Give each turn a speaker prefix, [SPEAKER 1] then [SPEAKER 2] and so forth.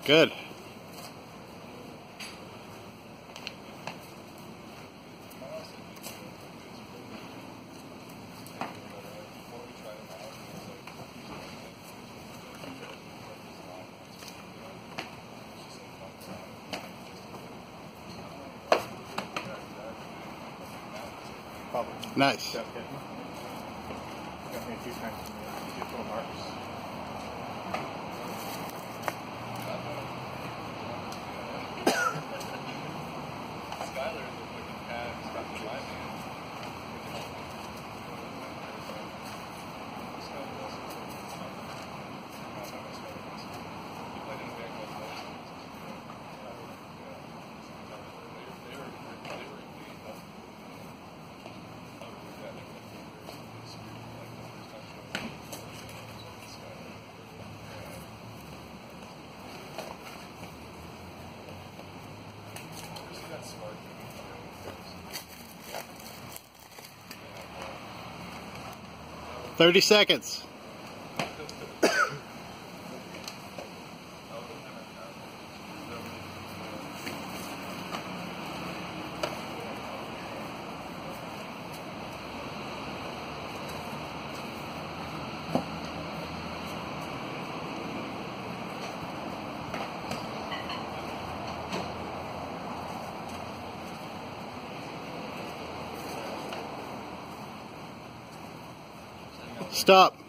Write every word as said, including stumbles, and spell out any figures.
[SPEAKER 1] Good. Nice.
[SPEAKER 2] Got me a few times from the beautiful marks. Skyler is looking at stuff in my hand.
[SPEAKER 1] Thirty seconds. Stop.